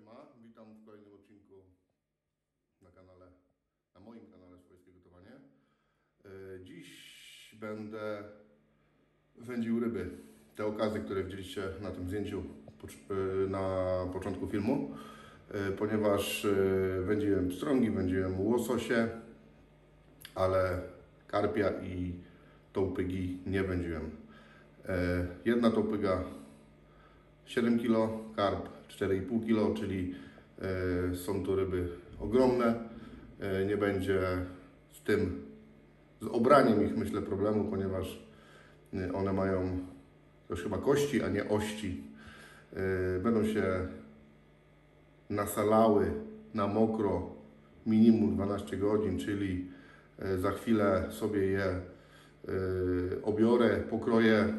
Siema, witam w kolejnym odcinku na kanale, na moim kanale Swojskie Gotowanie. Dziś będę wędził ryby. Te okazy, które widzieliście na tym zdjęciu na początku filmu, ponieważ wędziłem pstrągi, wędziłem łososie, ale karpia i tołpygi nie wędziłem. Jedna tołpyga 7 kg, karp 4,5 kg, czyli są to ryby ogromne. Nie będzie z obraniem ich, myślę, problemu, ponieważ one mają już chyba kości, a nie ości. Będą się nasalały na mokro minimum 12 godzin, czyli za chwilę sobie je obiorę, pokroję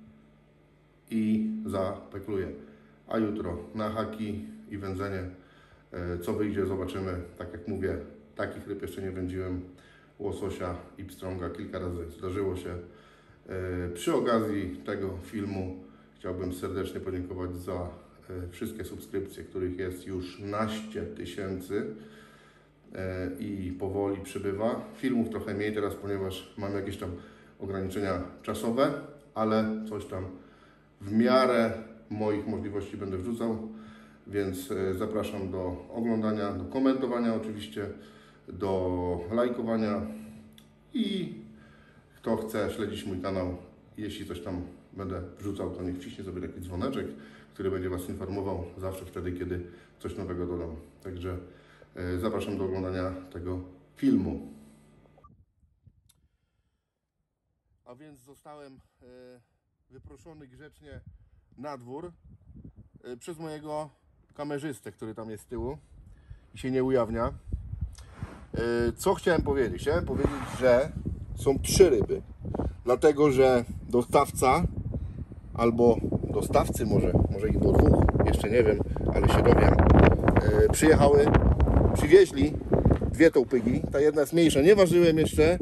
i zapekluję. A jutro na haki i wędzenie. Co wyjdzie, zobaczymy. Tak jak mówię, takich ryb jeszcze nie wędziłem. Łososia i pstrąga kilka razy zdarzyło się. Przy okazji tego filmu chciałbym serdecznie podziękować za wszystkie subskrypcje, których jest już naście tysięcy i powoli przybywa. Filmów trochę mniej teraz, ponieważ mam jakieś tam ograniczenia czasowe, ale coś tam w miarę moich możliwości będę wrzucał, więc zapraszam do oglądania, do komentowania oczywiście, do lajkowania i kto chce śledzić mój kanał, jeśli coś tam będę wrzucał, to niech wciśnie sobie taki dzwoneczek, który będzie Was informował zawsze wtedy, kiedy coś nowego dodam. Także zapraszam do oglądania tego filmu. A więc zostałem wyproszony grzecznie na dwór przez mojego kamerzystę, który tam jest z tyłu i się nie ujawnia. Co chciałem powiedzieć? Chciałem powiedzieć, że są 3 ryby. Dlatego, że dostawca albo dostawcy, może ich było 2, jeszcze nie wiem, ale się dowiem, przywieźli 2 tołpygi. Ta jedna jest mniejsza, nie ważyłem jeszcze,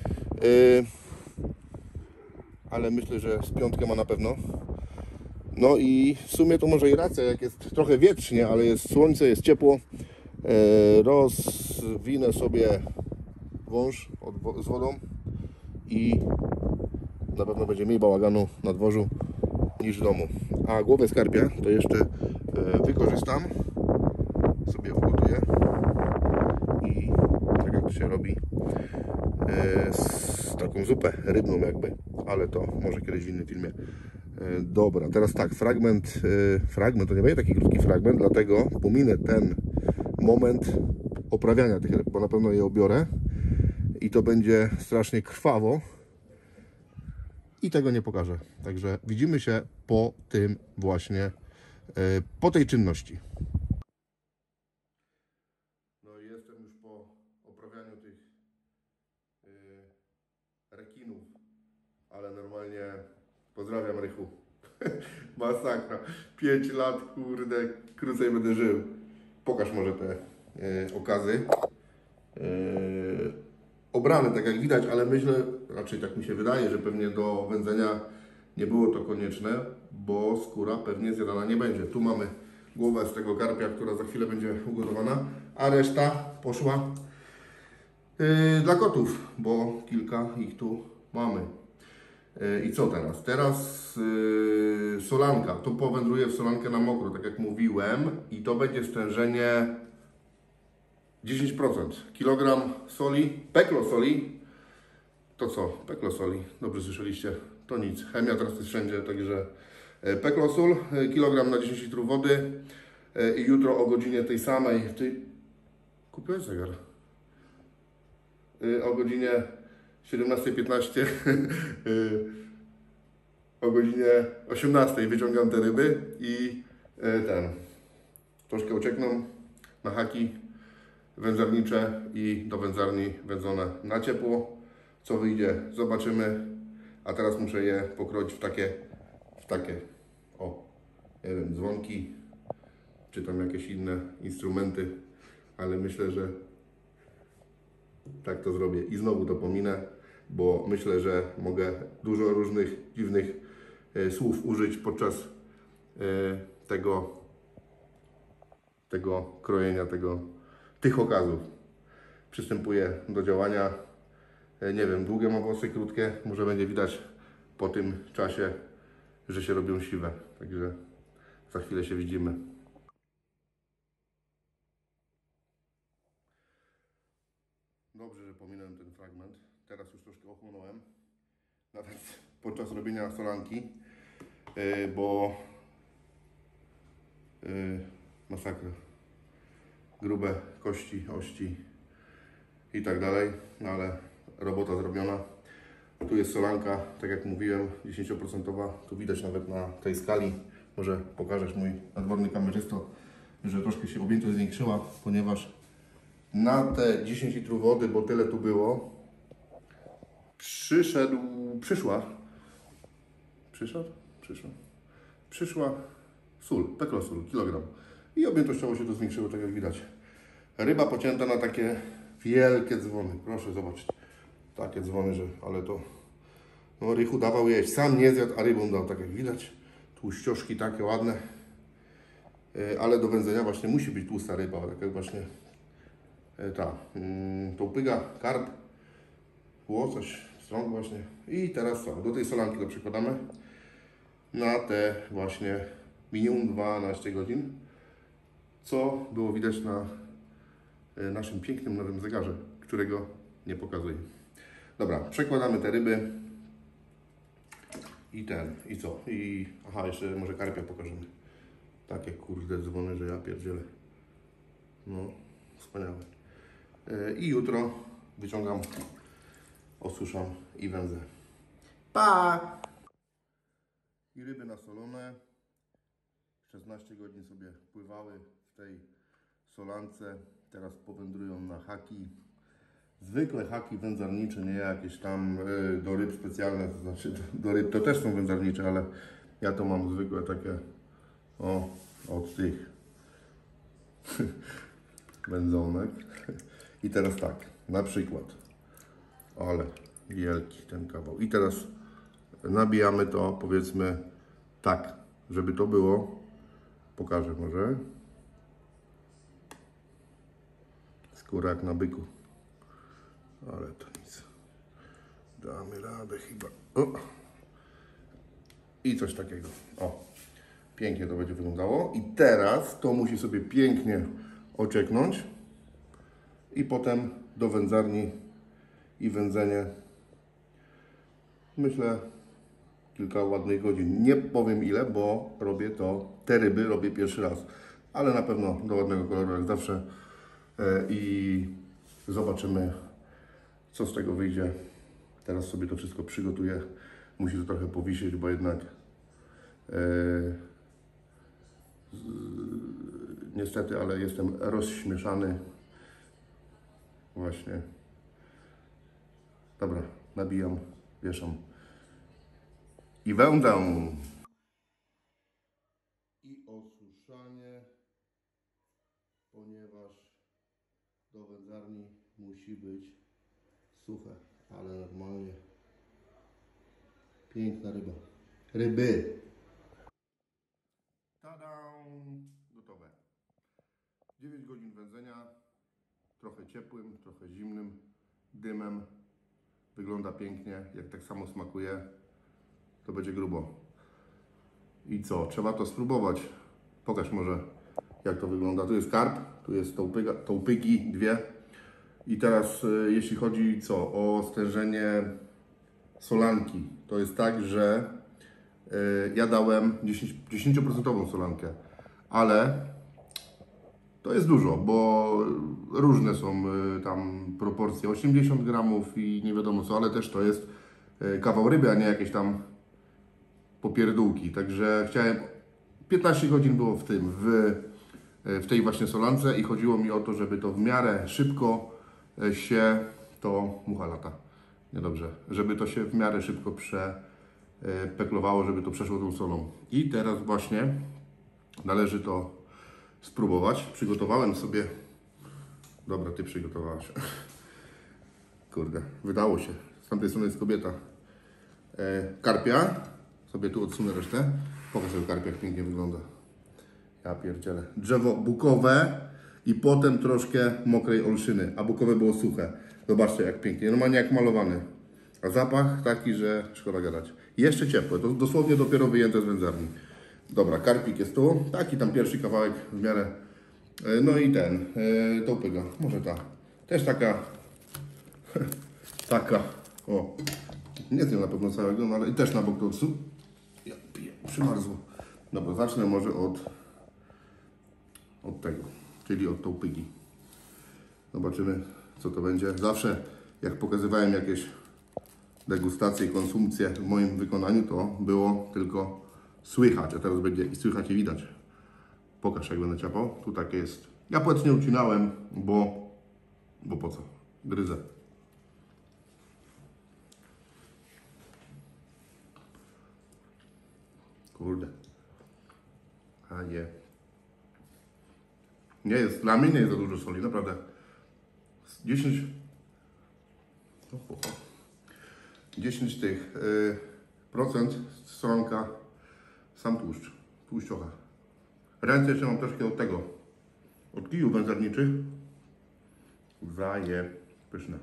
ale myślę, że z 5 ma na pewno. No i w sumie to może i racja, jak jest trochę wietrznie, ale jest słońce, jest ciepło. Rozwinę sobie wąż z wodą i na pewno będzie mniej bałaganu na dworzu niż w domu. A głowę skarpia to jeszcze wykorzystam, sobie ugotuję i tak jak to się robi, z taką zupę rybną jakby, ale to może kiedyś w innym filmie. Dobra, teraz tak, fragment to nie będzie taki krótki fragment, dlatego pominę ten moment oprawiania tych ryb, bo na pewno je obiorę i to będzie strasznie krwawo i tego nie pokażę. Także widzimy się po tym właśnie, po tej czynności. No i jestem już po oprawianiu tych rekinów, ale normalnie pozdrawiam, Rychu. Masakra. 5 lat, kurde, krócej będę żył. Pokaż może te okazy. Obrane, tak jak widać, ale myślę, raczej tak mi się wydaje, że pewnie do wędzenia nie było to konieczne, bo skóra pewnie zjadana nie będzie. Tu mamy głowę z tego karpia, która za chwilę będzie ugotowana, a reszta poszła dla kotów, bo kilka ich tu mamy. I co teraz? Teraz solanka. To powędruje w solankę na mokro, tak jak mówiłem, i to będzie stężenie 10%. Kilogram soli, peklo soli. To co? Peklo soli. Dobrze słyszeliście? To nic. Chemia teraz jest wszędzie, także peklo sól, kilogram na 10 litrów wody. I jutro o godzinie tej samej. Ty kupiłeś zegar? O godzinie 17:15 o godzinie 18 wyciągam te ryby i troszkę uciekną na haki wędzarnicze i do wędzarni wędzone na ciepło. Co wyjdzie, zobaczymy. A teraz muszę je pokroić w takie nie wiem, dzwonki czy tam jakieś inne instrumenty, ale myślę, że tak to zrobię i znowu to pominę, bo myślę, że mogę dużo różnych dziwnych słów użyć podczas tego tego krojenia, tych okazów. Przystępuję do działania. Nie wiem, długie mam włosy, krótkie. Może będzie widać po tym czasie, że się robią siwe. Także za chwilę się widzimy. Dobrze, że pominąłem ten fragment. Teraz już troszkę ochłonąłem. Nawet podczas robienia solanki, bo masakra. Grube kości, ości i tak dalej, no ale robota zrobiona. Tu jest solanka, tak jak mówiłem, 10%. Tu widać nawet na tej skali, może pokażesz, mój nadworny kamerzysto, że troszkę się objętość zwiększyła, ponieważ na te 10 litrów wody, bo tyle tu było, przyszła sól, peklosól, kilogram. I objętościowo się to zwiększyło, tak jak widać. Ryba pocięta na takie wielkie dzwony. Proszę zobaczyć. Takie dzwony, że ale to... No Rychu dawał jeść. Sam nie zjadł, a rybom dał, tak jak widać. Tłuścioszki takie ładne. Ale do wędzenia właśnie musi być tłusta ryba. Tak jak właśnie tołpyga, karp, łosoś, strąg właśnie. I teraz co? Do tej solanki to przykładamy. Na te właśnie minimum 12 godzin. Co było widać na naszym pięknym nowym zegarze, którego nie pokazuję. Dobra, przekładamy te ryby i co? Aha, jeszcze może karpia pokażemy. Takie kurde dzwony, że ja pierdzielę. No, wspaniałe. I jutro wyciągam, osuszam i wędzę. Pa! I ryby nasolone. 16 godzin sobie pływały w tej solance. Teraz powędrują na haki. Zwykłe haki wędzarnicze, nie jakieś tam do ryb specjalne, to znaczy do ryb to też są wędzarnicze, ale ja to mam zwykłe takie od tych wędzonek. I teraz tak, na przykład, ale wielki ten kawał. I teraz nabijamy to, powiedzmy tak, żeby to było, pokażę może, skóra jak na byku. Ale to nic. Damy radę chyba. O. I coś takiego. O. Pięknie to będzie wyglądało. I teraz to musi sobie pięknie ocieknąć. I potem do wędzarni i wędzenie. Myślę kilka ładnych godzin. Nie powiem ile, bo robię te ryby robię pierwszy raz. Ale na pewno do ładnego koloru jak zawsze. I zobaczymy, co z tego wyjdzie. Teraz sobie to wszystko przygotuję. Musi to trochę powisieć, bo jednak niestety, ale jestem rozśmieszany. Właśnie. Dobra, nabijam, wieszam. I wędę. I osuszanie, ponieważ do wędzarni musi być suche, ale normalnie piękna ryba. Ryby! Tada! Gotowe. 9 godzin wędzenia, trochę ciepłym, trochę zimnym, dymem. Wygląda pięknie, jak tak samo smakuje, to będzie grubo. I co? Trzeba to spróbować. Pokaż może, jak to wygląda. Tu jest karp, tu jest tołpygi, dwie. I teraz jeśli chodzi o stężenie solanki, to jest tak, że ja dałem 10% solankę, ale to jest dużo, bo różne są tam proporcje, 80 gramów i nie wiadomo co, ale też to jest kawał ryby, a nie jakieś tam popierdółki. Także chciałem, 15 godzin było w tej właśnie solance i chodziło mi o to, żeby to w miarę szybko się to, mucha lata, niedobrze, żeby to się w miarę szybko przepeklowało, żeby to przeszło tą solą. I teraz właśnie należy to spróbować. Przygotowałem sobie, dobra, ty przygotowałeś, kurde, wydało się, z tamtej strony jest kobieta, karpia, sobie tu odsunę resztę, pokaż tego karpia, jak pięknie wygląda, Ja pierdzielę. Drzewo bukowe i potem troszkę mokrej olszyny, a bukowe było suche. Zobaczcie jak pięknie, normalnie jak malowany. A zapach taki, że szkoda gadać. Jeszcze ciepłe, to dosłownie dopiero wyjęte z wędzarni. Dobra, karpik jest tu, taki tam pierwszy kawałek w miarę. No i ten, to upyga, może ta. Też taka, taka, o. Nie zjem na pewno całego, no ale i też na bok dorsu. Ja piję, przymarzło. Dobra, zacznę może od tego, czyli od tołpygi. Zobaczymy, co to będzie. Zawsze, jak pokazywałem jakieś degustacje i konsumpcje w moim wykonaniu, to było tylko słychać, a teraz będzie i słychać i widać. Pokaż, jak będę ciapał. Tu takie jest. Ja płeć nie ucinałem, bo po co? Gryzę. Kurde. A nie. Nie jest, dla mnie nie jest za dużo soli, naprawdę. 10 tych procent stronka sam tłuszcz, tłuszczocha. Ręce jeszcze mam troszkę od tego, od kijów wędzarniczych. Zaje pyszne.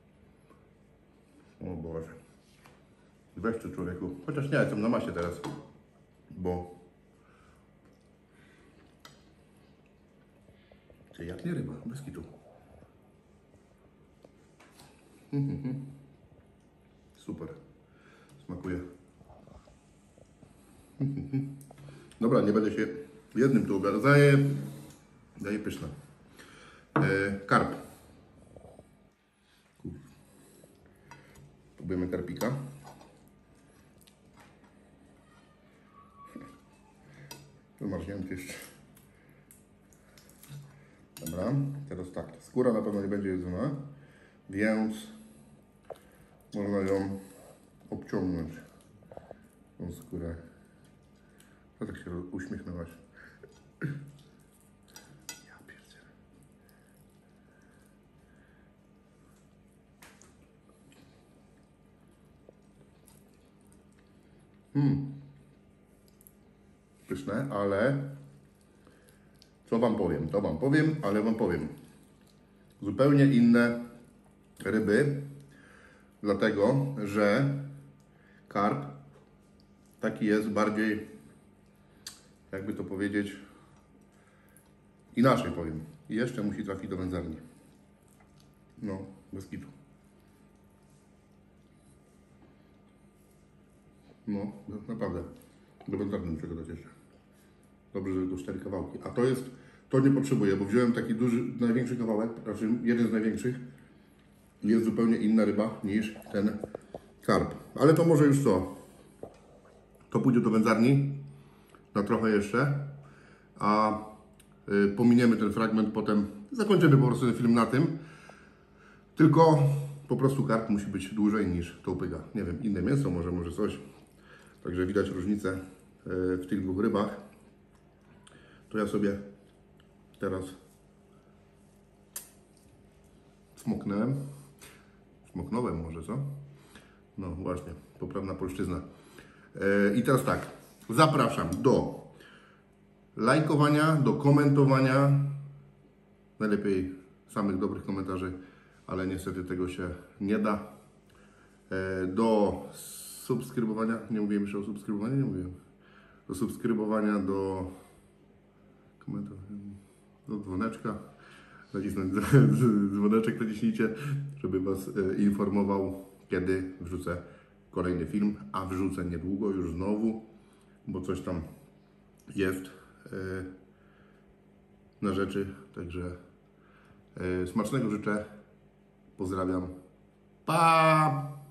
O Boże. Weź tu, człowieku. Chociaż nie, jestem na masie teraz, bo ty jak nie ryba, bez kitu. Super. Smakuje. Dobra, nie będę się jednym tu ogarał. Daje pyszne. Karp. Próbujemy karpika. Wymarznięty jeszcze. Dobra, teraz tak. Skóra na pewno nie będzie jedzona, więc można ją obciągnąć. Tą skórę. A tak się uśmiechnęłaś. Ja pierdzielę. Pyszne, ale co wam powiem? To wam powiem, ale wam powiem. Zupełnie inne ryby, dlatego że karp taki jest bardziej, jakby to powiedzieć, inaczej powiem. I jeszcze musi trafić do wędzarni. No, bez kitu. No, naprawdę. Do wędzarni muszę go dać jeszcze. Dobrze, że to 4 kawałki. A to nie potrzebuję, bo wziąłem taki duży, największy kawałek, znaczy jeden z największych. Jest zupełnie inna ryba niż ten karp. Ale to może już co? To pójdzie do wędzarni na trochę jeszcze, a pominiemy ten fragment, potem zakończymy po prostu ten film na tym. Tylko po prostu karp musi być dłużej niż tołpyga. Nie wiem, inne mięso może coś. Także widać różnicę w tych dwóch rybach. To ja sobie teraz smoknąłem może, co? No właśnie, poprawna polszczyzna. I teraz tak, zapraszam do lajkowania, do komentowania, najlepiej samych dobrych komentarzy, ale niestety tego się nie da. Do subskrybowania, nie mówiłem jeszcze o subskrybowaniu, nie mówiłem. Do subskrybowania, do komentowania, do dzwoneczka, nacisnąć dzwoneczek, naciśnijcie, żeby Was informował, kiedy wrzucę kolejny film, a wrzucę niedługo już znowu, bo coś tam jest na rzeczy, także smacznego życzę, pozdrawiam, pa!